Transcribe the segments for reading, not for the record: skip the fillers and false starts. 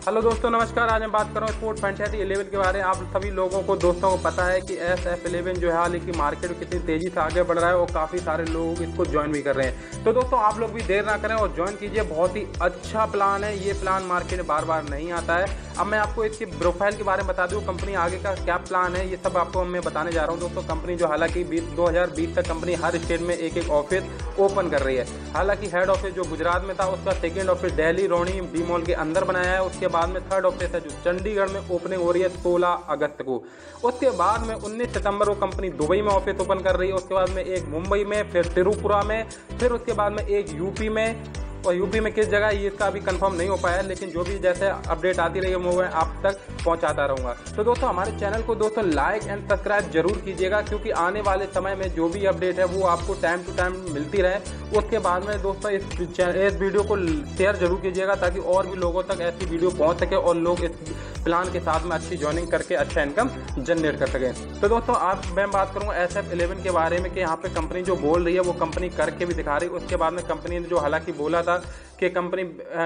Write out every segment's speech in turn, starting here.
Hello दोस्तों, नमस्कार। आज मैं बात कर रहा हूँ स्पोर्ट फ्रेंचाइजी 11 के बारे में। आप सभी लोगों को दोस्तों को पता है कि SF11 जो है हाल ही की मार्केट में कितनी तेजी से आगे बढ़ रहा है और काफ़ी सारे लोग इसको ज्वाइन भी कर रहे हैं। तो दोस्तों आप लोग भी देर ना करें और ज्वाइन कीजिए। बहुत ही अच्छा प्लान है। ये प्लान मार्केट में बार बार नहीं आता है। अब मैं आपको इसकी प्रोफाइल के बारे में बता दूँ, कंपनी आगे का क्या प्लान है, ये सब आपको मैं बताने जा रहा हूँ। दोस्तों कंपनी जो हालांकि 2020 तक कंपनी हर स्टेट में एक एक ऑफिस ओपन कर रही है। हालांकि हेड ऑफिस जो गुजरात में था, उसका second office Delhi Rohini D Mall के अंदर बनाया है। उसके बाद में थर्ड ऑफिस है जो चंडीगढ़ में ओपनिंग हो रही है 16 अगस्त को। उसके बाद में 19 सितंबर को कंपनी दुबई में ऑफिस ओपन कर रही है। उसके बाद में एक मुंबई में, फिर त्रिपुरा में, फिर उसके बाद में एक यूपी में। और यूपी में किस जगह ये इसका अभी कंफर्म नहीं हो पाया है, लेकिन जो भी जैसे अपडेट आती रही है मैं आप तक पहुंचाता रहूंगा। तो दोस्तों हमारे चैनल को दोस्तों लाइक एंड सब्सक्राइब जरूर कीजिएगा, क्योंकि आने वाले समय में जो भी अपडेट है वो आपको टाइम टू टाइम मिलती रहे। उसके बाद में दोस्तों इस वीडियो को शेयर जरूर कीजिएगा, ताकि और भी लोगों तक ऐसी वीडियो पहुंच सके और लोग इस प्लान के साथ में अच्छी ज्वाइनिंग करके अच्छा इनकम जनरेट कर सकें। तो दोस्तों मैं बात करूंगा SF11 के बारे में कि यहाँ पे कंपनी जो बोल रही है वो कंपनी करके भी दिखा रही है। उसके बाद में कंपनी ने जो हालांकि बोला था कि कंपनी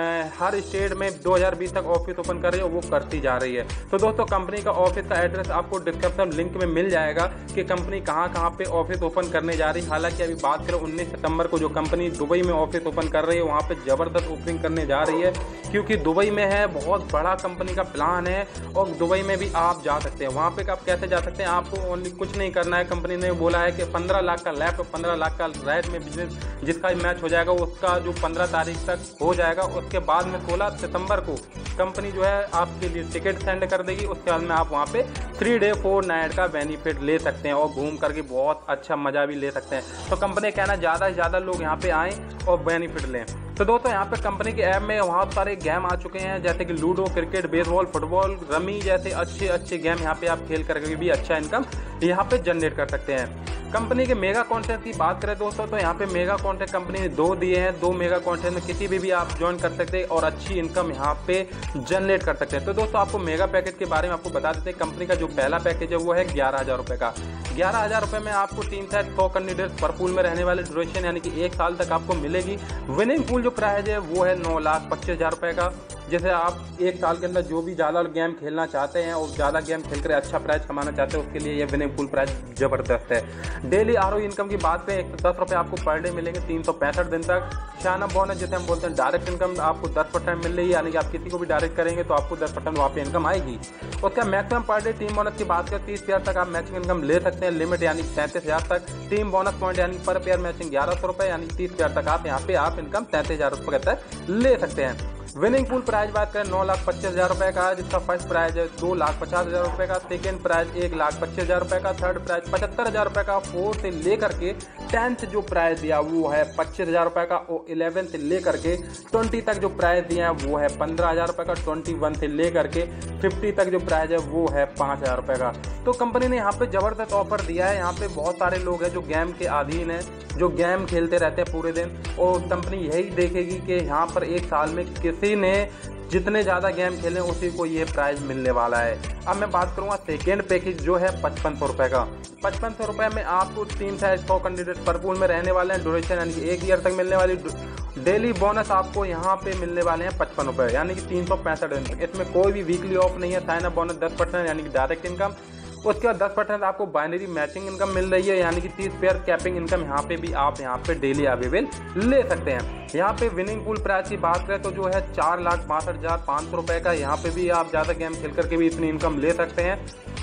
हर स्टेट में 2020 तक ऑफिस ओपन कर रही है, वो करती जा रही है। तो दोस्तों कंपनी का ऑफिस का एड्रेस आपको डिस्क्रिप्शन लिंक में मिल जाएगा कि कंपनी कहाँ कहाँ पे ऑफिस ओपन करने जा रही है। हालांकि अभी बात करें 19 सितंबर को जो कंपनी दुबई में ऑफिस ओपन कर रही है, वहाँ पे जबरदस्त ओपनिंग करने जा रही है, क्योंकि दुबई में है, बहुत बड़ा कंपनी का प्लान है। और दुबई में भी आप जा सकते हैं। वहाँ पे आप कैसे जा सकते हैं, आपको ओनली कुछ नहीं करना है। कंपनी ने बोला है कि 15 लाख का लैपटॉप, 15 लाख का राइट में बिजनेस जिसका मैच हो जाएगा, उसका जो 15 तारीख तक हो जाएगा। उसके बाद में 16 सितंबर को कंपनी जो है आपके लिए टिकट सेंड कर देगी। उसके बाद में आप वहाँ पे 3 डे 4 नाइट का बेनिफिट ले सकते हैं और घूम करके बहुत अच्छा मजा भी ले सकते हैं। तो कंपनी कहना ज़्यादा से ज़्यादा लोग यहाँ पे आएँ और बेनिफिट लें। तो दोस्तों यहाँ पे कंपनी के ऐप में बहुत सारे गेम आ चुके हैं, जैसे कि ludo, cricket, baseball, football, rummy जैसे अच्छे अच्छे गेम यहाँ पे आप खेल करके भी अच्छा इनकम यहाँ पे जनरेट कर सकते हैं। कंपनी के मेगा कॉन्टेस्ट की बात करें दोस्तों, तो यहाँ पे मेगा कॉन्टेस्ट कंपनी ने 2 दिए हैं। 2 मेगा कॉन्टेस्ट में किसी भी आप ज्वाइन कर सकते हैं और अच्छी इनकम यहाँ पे जनरेट कर सकते हैं। तो दोस्तों आपको मेगा पैकेज के बारे में आपको बता देते हैं। कंपनी का जो पहला पैकेज है वो है 11,000 रुपये का। 11,000 रुपये में आपको 3 से 100 कैंडिडेट पर पूल में रहने वाले ड्यूरेशन यानी कि 1 साल तक आपको मिलेगी। विनिंग पूल जो प्राइज है वो है 9,25,000 रुपये का। जैसे आप 1 साल के अंदर जो भी ज़्यादा गेम खेलना चाहते हैं और ज़्यादा गेम खेल कर अच्छा प्राइज कमाना चाहते हैं, उसके लिए ये विनिंग पूल प्राइज ज़बरदस्त है। डेली ROI इनकम की बात करें 110 रुपये आपको पर डे मिलेंगे 365 दिन तक। शाना बोनस जैसे हम बोलते हैं डायरेक्ट इनकम आपको 10% मिल रही है, यानी कि आप किसी को भी डायरेक्ट करेंगे तो आपको 10% वहाँ पे इनकम आएगी। उसका maximum per day team bonus की बात करें 30,000 तक आप मैचिंग इनकम ले सकते हैं। लिमिट यानी 37,000 तक। टीम बोनस पॉइंट यानी पर पेयर मैचिंग 1,100 रुपये यानी 30,000 तक आप यहाँ पे आप इनकम 37,000 रुपये तक ले सकते हैं। विनिंग पूल प्राइज बात करें 9,25,000 रुपये का, जिसका फर्स्ट प्राइज है 2,50,000 रुपये का, सेकेंड प्राइज 1,25,000 रुपये का, थर्ड प्राइज 75,000 रुपये का, 4 से लेकर के 10th जो प्राइज दिया वो है 25,000 रुपये का, और 11 से लेकर के 20 तक जो प्राइज दिया है वो है 15,000 रुपये का, 21 से लेकर के 50 तक जो प्राइज है वो है 5,000 रुपये का। तो कंपनी ने यहाँ पे जबरदस्त ऑफर दिया है। यहाँ पे बहुत सारे लोग हैं जो गेम के अधीन हैं, जो गेम खेलते रहते हैं पूरे दिन, और कंपनी यही देखेगी कि यहाँ पर 1 साल में किसी ने जितने ज़्यादा गेम खेलें उसी को ये प्राइज मिलने वाला है। अब मैं बात करूँगा सेकेंड पैकेज जो है 5500 रुपये का। 5500 रुपये में आपको 3 से 100 कैंडिडेट पर पूल में रहने वाले हैं। ड्यूरेशन यानी कि 1 ईयर तक मिलने वाली। डेली बोनस आपको यहाँ पे मिलने वाले हैं 55 रुपये यानी कि 365 दिन तक। इसमें कोई भी वीकली ऑफ नहीं है। साइन अप बोनस 10% यानी कि डायरेक्ट इनकम। उसके बाद 10% आपको बाइनरी मैचिंग इनकम मिल रही है, यानी कि 30 पेयर कैपिंग इनकम यहाँ पे भी आप यहाँ पे डेली अवेलेबल ले सकते हैं। यहाँ पे विनिंग पूल प्राइस की बात करें तो जो है 4,62,500 रुपये का। यहाँ पे भी आप ज़्यादा गेम खेल करके भी इतनी इनकम ले सकते हैं।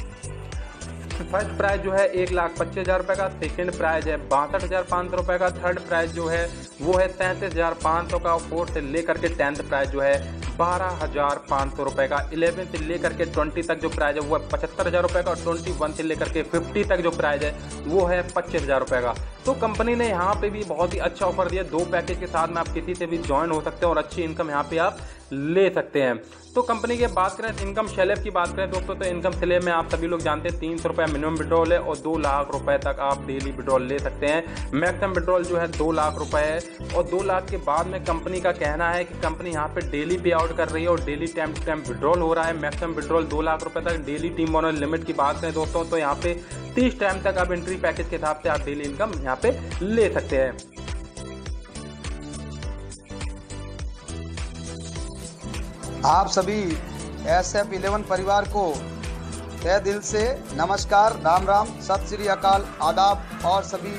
फर्स्ट प्राइज जो है 1,25,000 रुपये का, सेकेंड प्राइज है 62,500 रुपये का, थर्ड प्राइज जो है वो है 37,500 का, 4 से लेकर के 10th प्राइज जो है 12,500 रुपये का। 11 से लेकर के 20 तक जो प्राइज है वो है 75,000 रुपये का, और 21 से लेकर के 50 तक जो प्राइज है वो है 25,000 रुपये का। तो कंपनी ने यहाँ पे भी बहुत ही अच्छा ऑफर दिया। 2 पैकेज के साथ में आप किसी से भी ज्वाइन हो सकते हैं और अच्छी इनकम यहाँ पे आप ले सकते हैं। तो कंपनी की बात करें इनकम स्लैब की बात करें दोस्तों, तो इनकम स्लैब में आप सभी लोग जानते हैं 300 रुपये मिनिमम विड्रॉल है और 2 लाख रुपए तक आप डेली विड्रॉल ले सकते हैं। मैक्सिमम विड्रॉल जो है 2 लाख रुपए है, और 2 लाख के बाद में कंपनी का कहना है कि कंपनी यहाँ पे डेली पे आउट कर रही है और daily time to time withdrawal हो रहा है। मैक्सिमम विड्रॉल 2 लाख रुपए तक। डेली टीम बोनस लिमिट की बात करें दोस्तों, तो यहाँ पे 30 टाइम तक आप एंट्री पैकेज के हिसाब से आप डेली इनकम यहाँ पे ले सकते हैं। आप सभी SF11 परिवार को तहे दिल से नमस्कार, राम राम, सत श्री अकाल, आदाब। और सभी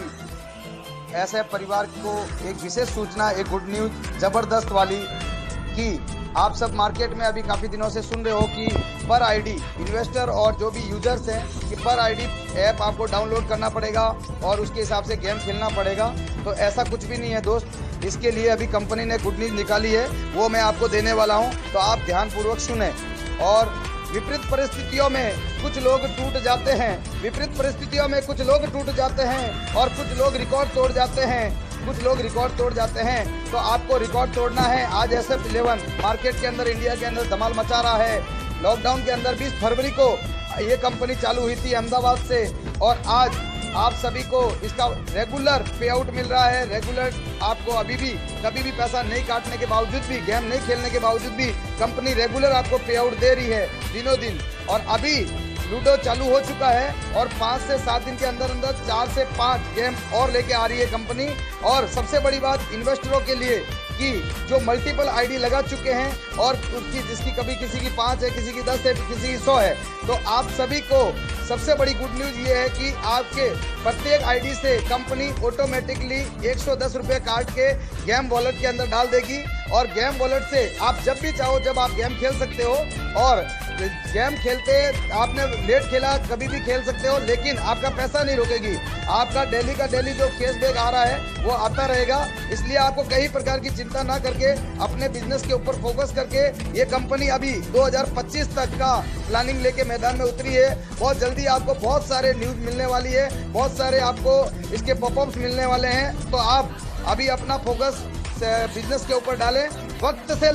SF परिवार को एक विशेष सूचना, एक गुड न्यूज ज़बरदस्त वाली कि आप सब मार्केट में अभी काफ़ी दिनों से सुन रहे हो कि पर आईडी इन्वेस्टर और जो भी यूजर्स हैं कि पर आईडी ऐप आपको डाउनलोड करना पड़ेगा और उसके हिसाब से गेम खेलना पड़ेगा। तो ऐसा कुछ भी नहीं है दोस्त। इसके लिए अभी कंपनी ने गुड न्यूज़ निकाली है, वो मैं आपको देने वाला हूं, तो आप ध्यानपूर्वक सुने। और विपरीत परिस्थितियों में कुछ लोग टूट जाते हैं, विपरीत परिस्थितियों में कुछ लोग टूट जाते हैं और कुछ लोग रिकॉर्ड तोड़ जाते हैं, कुछ लोग रिकॉर्ड तोड़ जाते हैं। तो आपको रिकॉर्ड तोड़ना है। आज SF11 मार्केट के अंदर, इंडिया के अंदर धमाल मचा रहा है। लॉकडाउन के अंदर 20 फरवरी को ये कंपनी चालू हुई थी अहमदाबाद से, और आज आप सभी को इसका रेगुलर पे आउट मिल रहा है। रेगुलर आपको अभी भी कभी भी पैसा नहीं काटने के बावजूद भी, गेम नहीं खेलने के बावजूद भी कंपनी रेगुलर आपको पे आउट दे रही है दिनों दिन। और अभी लूडो चालू हो चुका है और 5 से 7 दिन के अंदर अंदर 4 से 5 गेम और लेके आ रही है कंपनी। और सबसे बड़ी बात इन्वेस्टरों के लिए कि जो मल्टीपल आईडी लगा चुके हैं और उसकी जिसकी कभी किसी की 5 है, किसी की 10 है, किसी की 100 है, तो आप सभी को सबसे बड़ी गुड न्यूज़ ये है कि आपके प्रत्येक आईडी से कंपनी ऑटोमेटिकली 110 रुपये काट के गेम वॉलेट के अंदर डाल देगी। और गेम वॉलेट से आप जब भी चाहो जब आप गेम खेल सकते हो। और गेम खेलते आपने लेट खेला कभी भी खेल सकते हो, लेकिन आपका पैसा नहीं रुकेगी। आपका डेली का डेली जो कैशबैक आ रहा है वो आता रहेगा। इसलिए आपको कई प्रकार की चिंता ना करके अपने बिजनेस के ऊपर फोकस करके ये कंपनी अभी 2025 तक का प्लानिंग लेके मैदान में उतरी है। बहुत जल्दी आपको बहुत सारे न्यूज़ मिलने वाली है, बहुत सारे आपको इसके पॉपअप्स मिलने वाले हैं। तो आप अभी अपना फोकस बिजनेस के ऊपर डालें। वक्त से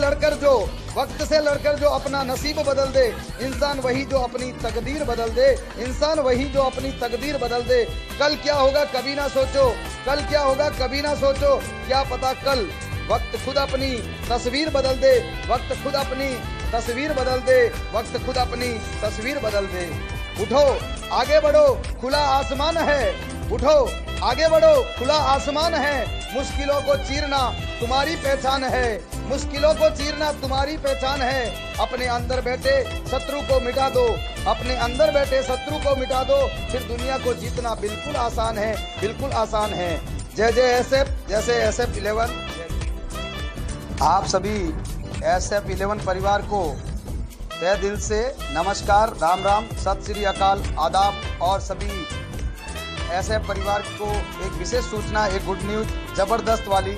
लड़कर जो अपना नसीब बदल दे, इंसान वही जो अपनी तकदीर बदल दे, इंसान वही जो अपनी तकदीर बदल दे। कल क्या होगा कभी ना सोचो, कल क्या होगा कभी ना सोचो, क्या पता कल वक्त खुद अपनी तस्वीर बदल दे, वक्त खुद अपनी तस्वीर बदल दे, वक्त खुद अपनी तस्वीर बदल दे। उठो आगे बढ़ो, खुला आसमान है, उठो आगे बढ़ो, खुला आसमान है। मुश्किलों को चीरना तुम्हारी पहचान है, मुश्किलों को चीरना तुम्हारी पहचान है। अपने अंदर बैठे शत्रु को मिटा दो, अपने अंदर बैठे शत्रु को मिटा दो, फिर दुनिया को जीतना बिल्कुल आसान है, बिल्कुल आसान है। जय जय SF, जैसे SF11। आप सभी SF11 परिवार को तहे दिल से नमस्कार, राम राम, सत श्री अकाल, आदाब। और सभी SF परिवार को एक विशेष सूचना, एक गुड न्यूज ज़बरदस्त वाली।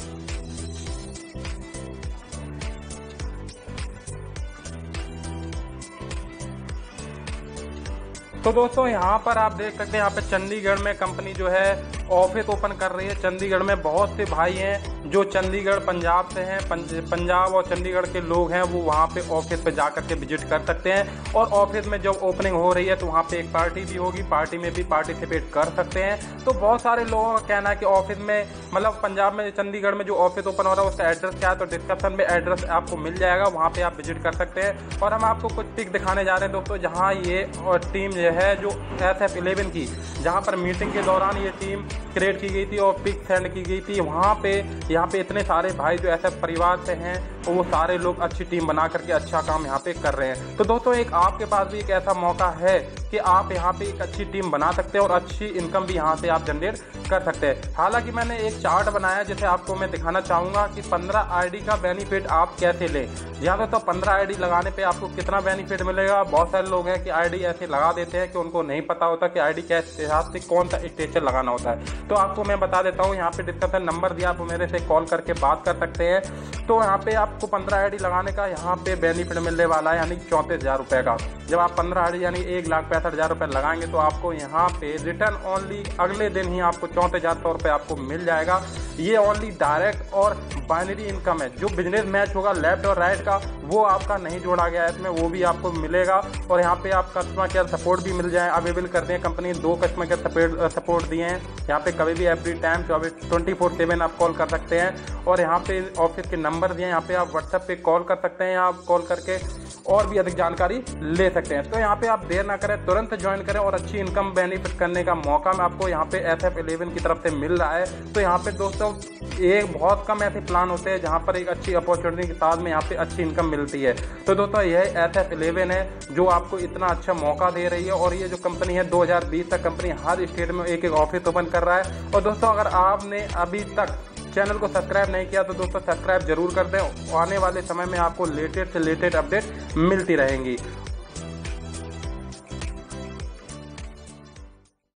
तो दोस्तों यहाँ पर आप देख सकते हैं, यहाँ पे चंडीगढ़ में कंपनी जो है ऑफिस ओपन कर रही है। चंडीगढ़ में बहुत से भाई हैं जो चंडीगढ़ पंजाब से हैं, पंजाब और चंडीगढ़ के लोग हैं, वो वहाँ पे ऑफिस पे जा करके विजिट कर सकते हैं। और ऑफिस में जब ओपनिंग हो रही है तो वहाँ पे एक पार्टी भी होगी, पार्टी में भी पार्टिसिपेट कर सकते हैं। तो बहुत सारे लोगों का कहना है कि ऑफिस में, मतलब पंजाब में, चंडीगढ़ में जो ऑफिस ओपन हो रहा है उसका एड्रेस क्या है, तो डिस्क्रिप्शन में एड्रेस आपको मिल जाएगा, वहाँ पे आप विजिट कर सकते हैं। और हम आपको कुछ पिक दिखाने जा रहे हैं दोस्तों, जहाँ ये टीम जो है जो SF11 की, जहाँ पर मीटिंग के दौरान ये टीम क्रिएट की गई थी और पिक सेंड की गई थी। वहाँ पे यहाँ पे इतने सारे भाई जो SF परिवार से हैं, तो वो सारे लोग अच्छी टीम बना करके अच्छा काम यहाँ पे कर रहे हैं। तो दोस्तों एक आपके पास भी एक ऐसा मौका है कि आप यहाँ पे एक अच्छी टीम बना सकते हैं और अच्छी इनकम भी यहाँ से आप जनरेट कर सकते हैं। हालांकि मैंने एक चार्ट बनाया जिसे आपको मैं दिखाना चाहूँगा कि 15 आईडी का बेनिफिट आप कैसे लें। यहाँ तो 15 आईडी लगाने पे आपको कितना बेनिफिट मिलेगा। बहुत सारे लोग हैं कि आईडी ऐसे लगा देते हैं कि उनको नहीं पता होता कि आईडी के हिसाब से कौन सा स्ट्रक्चर लगाना होता है। तो आपको मैं बता देता हूँ, यहाँ पे डिस्क्रिप्शन नंबर दिया, आप मेरे से कॉल करके बात कर सकते हैं। तो यहाँ पे आपको 15 आईडी लगाने का यहाँ पे बेनिफिट मिलने वाला है, यानी 34,000 रुपये का। जब आप 15 आईडी यानी 1,65,000 रुपये लगाएंगे तो आपको यहाँ पे रिटर्न ओनली अगले दिन ही आपको 34,100 रुपये आपको मिल जाएगा। ये ओनली डायरेक्ट और बाइनरी इनकम है। जो बिजनेस मैच होगा लेफ्ट और राइट का, वो आपका नहीं जोड़ा गया है इसमें, वो भी आपको मिलेगा। और यहाँ पे आप कस्टमर केयर सपोर्ट भी मिल जाए, अवेलेबल करते हैं कंपनी। 2 कस्टमर केयर सपोर्ट दिए हैं यहाँ पे, कभी भी एवरी टाइम 24/7 आप कॉल कर सकते हैं। और यहाँ पे ऑफिस के नंबर दिए हैं, यहाँ पे आप व्हाट्सएप पे कॉल कर सकते हैं, आप कॉल करके और भी अधिक जानकारी ले सकते हैं। तो यहाँ पे आप देर ना करें, तुरंत ज्वाइन करें और अच्छी इनकम बेनिफिट करने का मौका आपको यहाँ पे SF11 की तरफ से मिल रहा है। तो यहाँ पे दोस्तों एक बहुत कम ऐसे प्लान होते हैं जहाँ पर एक अच्छी अपॉर्चुनिटी के साथ में यहाँ पे अच्छी इनकम मिलती है। तो दोस्तों यह SF11 है जो आपको इतना अच्छा मौका दे रही है। और ये जो कंपनी है 2020 तक कंपनी हर स्टेट में एक ऑफिस ओपन कर रहा है। और दोस्तों अगर आपने अभी तक चैनल को सब्सक्राइब नहीं किया तो दोस्तों सब्सक्राइब जरूर कर दें। आने वाले समय में आपको लेटेस्ट से लेटेस्ट अपडेट मिलती रहेंगी।